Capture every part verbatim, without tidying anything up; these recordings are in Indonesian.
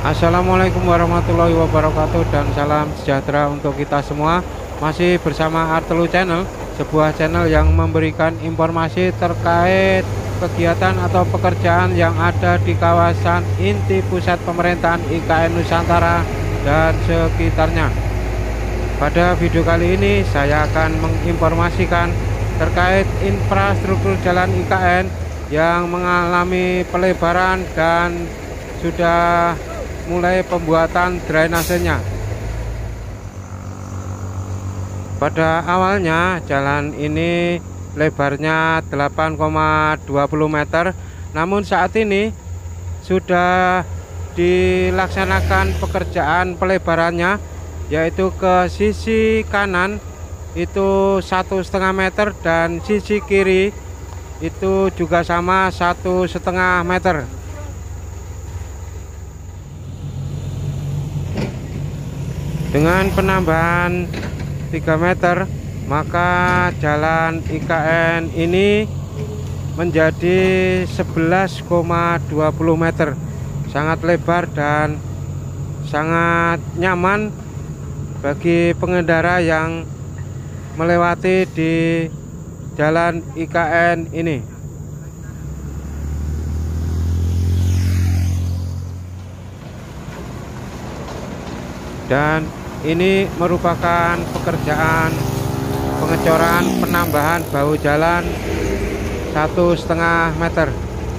Assalamualaikum warahmatullahi wabarakatuh dan salam sejahtera untuk kita semua. Masih bersama Artelu Channel, sebuah channel yang memberikan informasi terkait kegiatan atau pekerjaan yang ada di kawasan inti pusat pemerintahan I K N Nusantara dan sekitarnya. Pada video kali ini saya akan menginformasikan terkait infrastruktur jalan I K N yang mengalami pelebaran dan sudah mulai pembuatan drainasenya. Pada awalnya jalan ini lebarnya delapan koma dua puluh meter, namun saat ini sudah dilaksanakan pekerjaan pelebarannya, yaitu ke sisi kanan itu satu setengah meter dan sisi kiri itu juga sama satu setengah meter. Dengan penambahan tiga meter, maka jalan I K N ini menjadi sebelas koma dua puluh meter. Sangat lebar dan sangat nyaman bagi pengendara yang melewati di jalan I K N ini. Dan ini merupakan pekerjaan pengecoran penambahan bahu jalan satu setengah meter.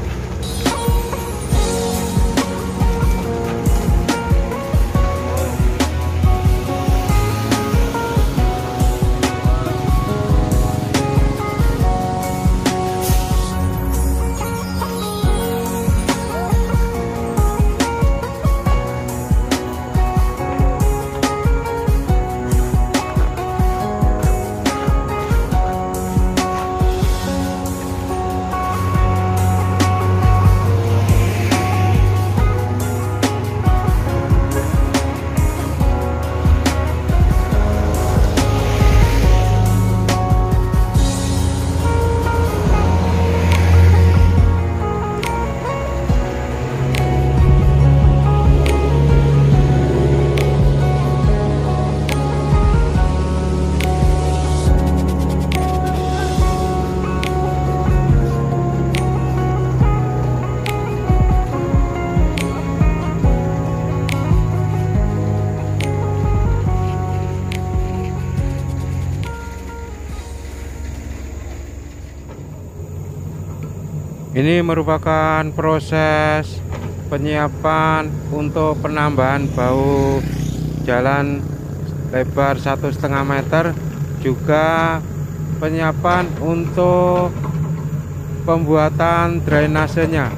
Ini merupakan proses penyiapan untuk penambahan bahu jalan lebar satu setengah meter, juga penyiapan untuk pembuatan drainasenya.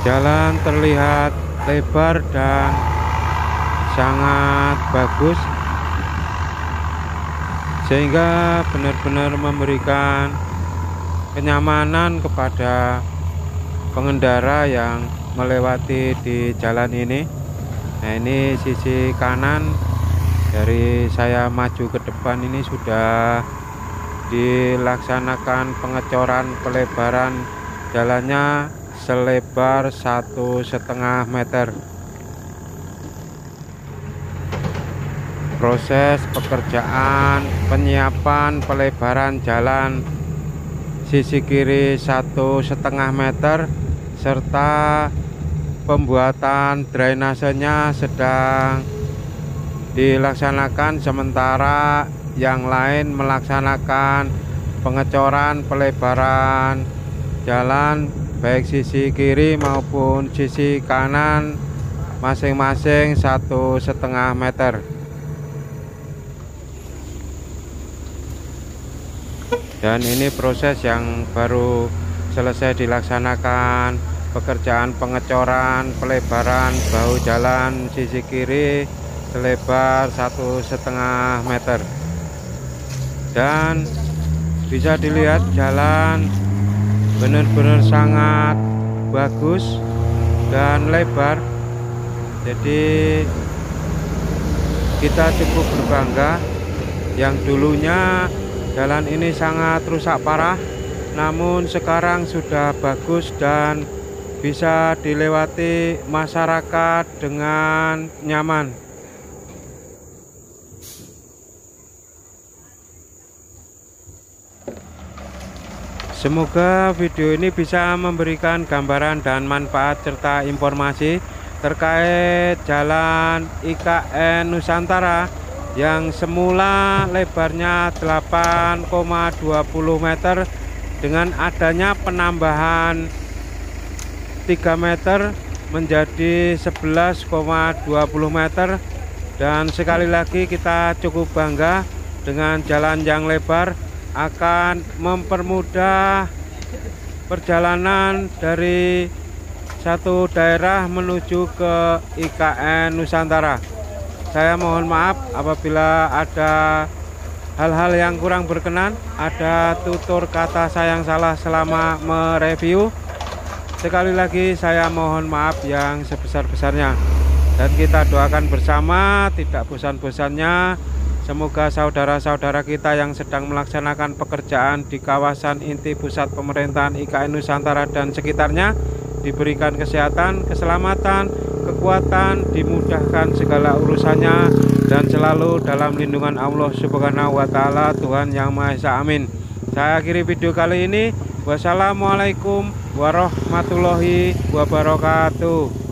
Jalan terlihat lebar dan sangat bagus, sehingga benar-benar memberikan kenyamanan kepada pengendara yang melewati di jalan ini. Nah, ini sisi kanan dari saya maju ke depan ini sudah dilaksanakan pengecoran pelebaran jalannya selebar satu setengah meter. Proses pekerjaan penyiapan pelebaran jalan sisi kiri satu setengah meter serta pembuatan drainasenya sedang dilaksanakan, sementara yang lain melaksanakan pengecoran pelebaran jalan baik sisi kiri maupun sisi kanan masing-masing satu setengah meter. Dan ini proses yang baru selesai dilaksanakan, pekerjaan pengecoran pelebaran bahu jalan sisi kiri selebar satu setengah meter. Dan bisa dilihat jalan benar-benar sangat bagus dan lebar, jadi kita cukup berbangga. Yang dulunya jalan ini sangat rusak parah, namun sekarang sudah bagus dan bisa dilewati masyarakat dengan nyaman. Semoga video ini bisa memberikan gambaran dan manfaat serta informasi terkait jalan I K N Nusantara yang semula lebarnya delapan koma dua puluh meter dengan adanya penambahan tiga meter menjadi sebelas koma dua puluh meter. Dan sekali lagi kita cukup bangga dengan jalan yang lebar, akan mempermudah perjalanan dari satu daerah menuju ke I K N Nusantara. Saya mohon maaf apabila ada hal-hal yang kurang berkenan, ada tutur kata saya yang salah selama mereview. Sekali lagi saya mohon maaf yang sebesar-besarnya, dan kita doakan bersama tidak bosan-bosannya semoga saudara-saudara kita yang sedang melaksanakan pekerjaan di kawasan inti pusat pemerintahan I K N Nusantara dan sekitarnya diberikan kesehatan, keselamatan, kekuatan, dimudahkan segala urusannya, dan selalu dalam lindungan Allah Subhanahu wa Ta'ala, Tuhan Yang Maha Esa. Amin. Saya akhiri video kali ini. Wassalamualaikum warahmatullahi wabarakatuh.